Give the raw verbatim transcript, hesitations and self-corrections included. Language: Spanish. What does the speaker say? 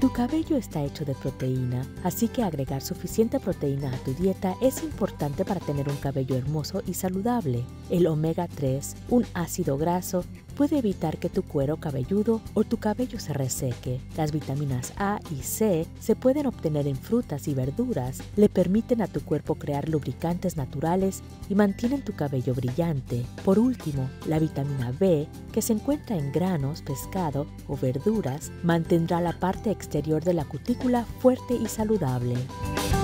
Tu cabello está hecho de proteína, así que agregar suficiente proteína a tu dieta es importante para tener un cabello hermoso y saludable. El omega tres, un ácido graso, puede evitar que tu cuero cabelludo o tu cabello se reseque. Las vitaminas A y C se pueden obtener en frutas y verduras, le permiten a tu cuerpo crear lubricantes naturales y mantienen tu cabello brillante. Por último, la vitamina B, que se encuentra en granos, pescado o verduras, mantendrá la parte exterior de la cutícula fuerte y saludable.